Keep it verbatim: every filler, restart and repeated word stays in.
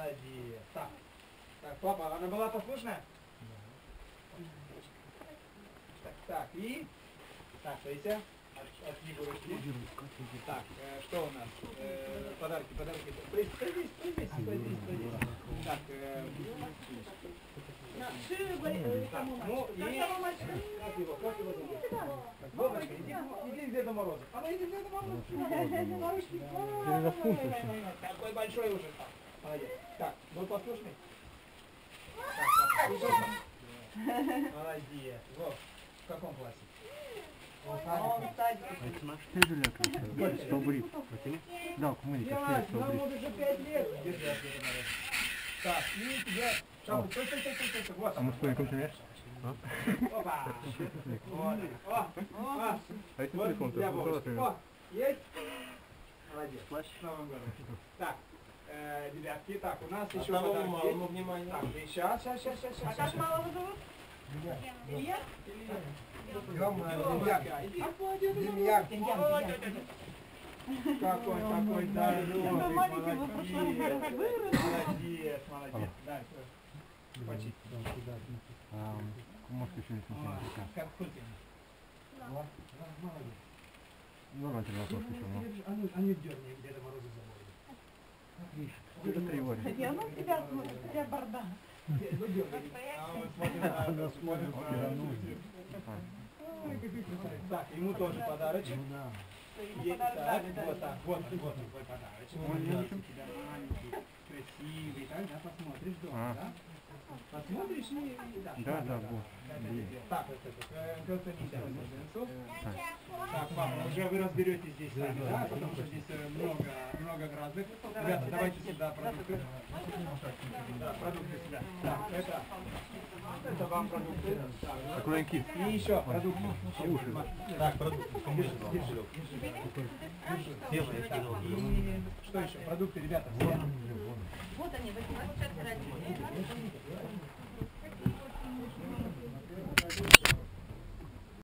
Молодец. Так. Так, папа, она была послушная? Так, так, и... Так, Таисия, от, от Егора ушли. Так, э, что у нас? Э, подарки, подарки. Стой, стой здесь, стой здесь, стой здесь, стой здесь. Так, э, так, ну и... Как его, как его зовут? Так, Бобочка, иди, иди к Деду Морозу. А ну иди к Деду Морозу. Такой большой уже. Молодец. Так, был послушный? Так, послушный. Молодец. Вот, в каком классе? Это наш тезелек, столбрит. Да, кумыли, как столбрит. Нам уже пять лет. Держи, от Деда Мороза. Так, и тебе... Шапу, стой, стой, стой, стой, стой, вот. А мы с твоим комплимент? Опа! Вот. О, о, А если вот телефон, для то Бобочки. О, есть? Молодец. Плащ. С Новым годом. Так, э, ребятки, так, у нас еще того подарки мало, есть. ну, внимание. Так, и сейчас, сейчас, сейчас, сейчас, сейчас. А как малого зовут? Илья? Демьян. Какой такой здоровый, молодец. Молодец, молодец. Дальше. Почти. Мозг еще не смотрел. Как хоть. Давайте вопрос еще. А ну, а ну дерни Деда Мороза за морду. Это три вари. Я ну тебя смотрю, у тебя бардак. Ну дергай. А мы смотрим на... Она смотрит, Так, ему тоже подарочек. Есть, так, вот так, вот, вот твой подарочек. Маленький, тебя маленький, красивый, так, да, посмотришь дома, да? Посмотришь и... Да, да, вот. Так, вот это, просто нельзя разложиться. Так, папа, уже вы разберетесь здесь сами, да, потому что здесь много, много разных. Ребята, давайте сюда продукты. Да, продукты сюда. Так, это... Это вам продукты. Аккуратненький. И еще продукты. Так, продукты. Держи, держи, держи. И что еще? Продукты, ребята, все. Вот они, восемнадцать.